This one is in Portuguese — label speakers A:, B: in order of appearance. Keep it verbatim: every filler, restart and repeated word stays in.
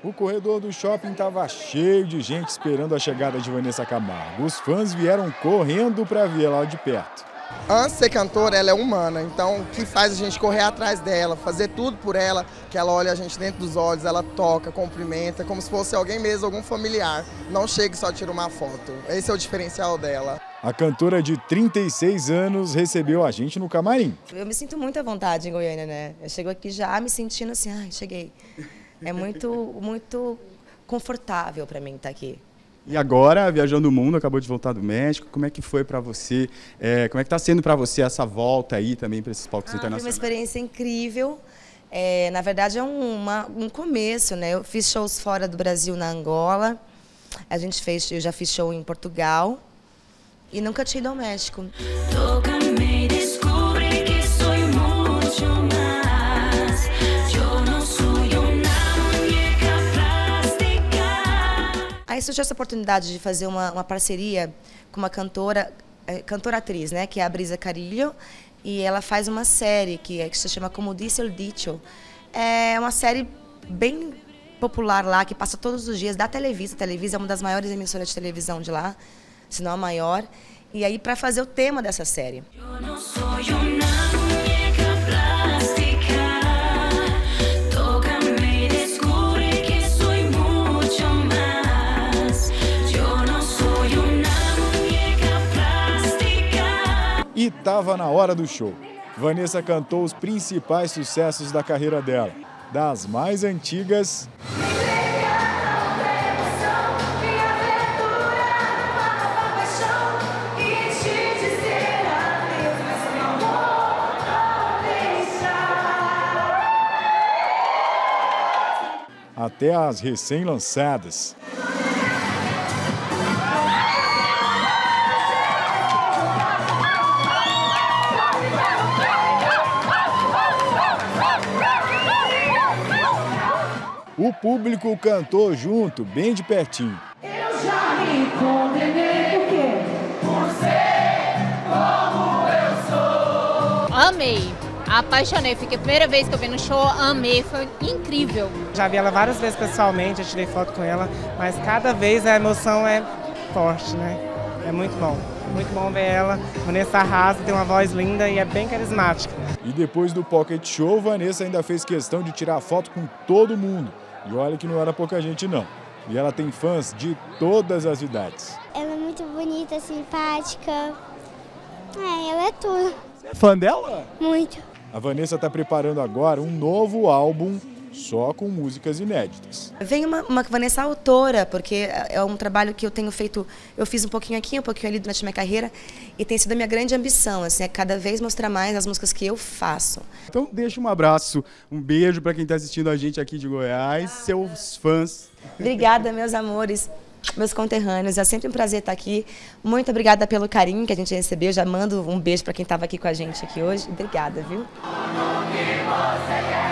A: O corredor do shopping estava cheio de gente esperando a chegada de Vanessa Camargo. Os fãs vieram correndo para vê-la de perto.
B: Antes de ser cantora, ela é humana, então o que faz a gente correr atrás dela, fazer tudo por ela, que ela olha a gente dentro dos olhos, ela toca, cumprimenta, como se fosse alguém mesmo, algum familiar. Não chega e só tira uma foto. Esse é o diferencial dela.
A: A cantora de trinta e seis anos recebeu a gente no camarim.
C: Eu me sinto muito à vontade em Goiânia, né? Eu chego aqui já me sentindo assim, ai, cheguei. É muito, muito confortável para mim estar aqui.
D: E agora, viajando o mundo, acabou de voltar do México, como é que foi para você, é, como é que está sendo para você essa volta aí também para esses palcos
C: ah,
D: internacionais?
C: Foi uma experiência incrível, é, na verdade é um, uma, um começo, né? Eu fiz shows fora do Brasil, na Angola, a gente fez, eu já fiz show em Portugal e nunca tinha ido ao México. Aí surgiu essa oportunidade de fazer uma, uma parceria com uma cantora, é, cantora-atriz, né, que é a Brisa Carillo, e ela faz uma série que, é, que se chama Como Disse El Dicho. É uma série bem popular lá, que passa todos os dias, da Televisa. A Televisa é uma das maiores emissoras de televisão de lá, se não a maior. E aí, para fazer o tema dessa série. Eu não sou uma
A: E estava na hora do show. Vanessa cantou os principais sucessos da carreira dela, das mais antigas até as recém-lançadas. O público cantou junto, bem de pertinho.
E: Eu já me condenei por quê? Por ser como eu sou.
F: Amei, apaixonei. Fiquei a primeira vez que eu vi no show, amei, foi incrível.
G: Já vi ela várias vezes pessoalmente, já tirei foto com ela, mas cada vez a emoção é forte, né? É muito bom, muito bom ver ela. Vanessa arrasa, tem uma voz linda e é bem carismática.
A: E depois do Pocket Show, Vanessa ainda fez questão de tirar foto com todo mundo. E olha que não era pouca gente, não. E ela tem fãs de todas as idades.
H: Ela é muito bonita, simpática. É, ela é tudo.
D: Você é fã dela?
H: Muito.
A: A Vanessa está preparando agora um novo álbum só com músicas inéditas.
C: Vem uma, uma Vanessa autora, porque é um trabalho que eu tenho feito, eu fiz um pouquinho aqui, um pouquinho ali durante a minha carreira, e tem sido a minha grande ambição, assim, é cada vez mostrar mais as músicas que eu faço.
D: Então deixa um abraço, um beijo para quem está assistindo a gente aqui de Goiás, seus fãs.
C: Obrigada, meus amores, meus conterrâneos, é sempre um prazer estar aqui. Muito obrigada pelo carinho que a gente recebeu, já mando um beijo para quem estava aqui com a gente aqui hoje. Obrigada, viu?